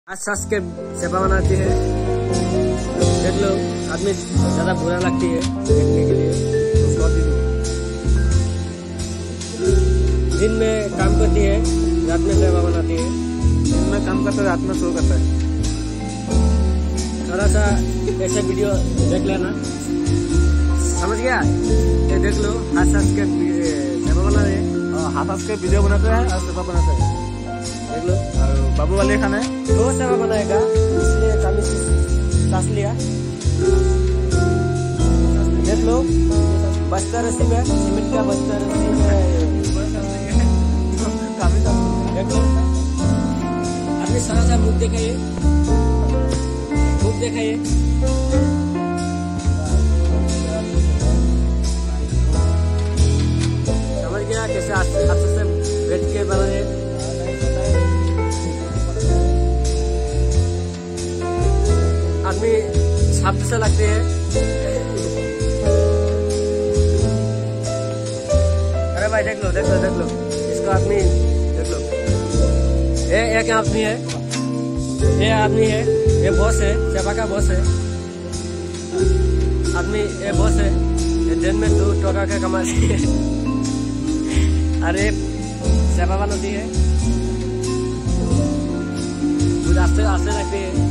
आज सास के सेवा बनाती है। देख लो, आदमी ज्यादा बुरा लगती है देखने के लिए। दिन में काम करती है, रात में सेवा बनाती है। दिन में काम करता है, रात में सो करता है। थोड़ा सा ऐसे वीडियो देख लेना, समझ गया? ये देख लो, हाथ सास के सेवा बना रहे हैं। हाथ के वीडियो बनाता है और सेवा बनाता है। देख लो, और बाबू वाले खाना है दो सेवा बनाएगा, इसलिए काली सास लिया। देख लो, बस्ता रस्सी में, सीमेंट का बस्ता रस्सी में। देख लो, अपने सारा सा मुख दिखाइए, मुख दिखाइए। समझ गया कैसे हाथ से बैठ के बनाए। आदमी छाप से लगते हैं। अरे भाई देख लो, देख लो, देख लो, इसका आदमी देख लो। ये एक आदमी है, ये आदमी है, ये बॉस है, सेवा का बॉस है। आदमी ये बॉस है, ये दिन में 2 टका का कमाती है। अरे सेवा बनाती है, आस्ते आस्ते रखती है।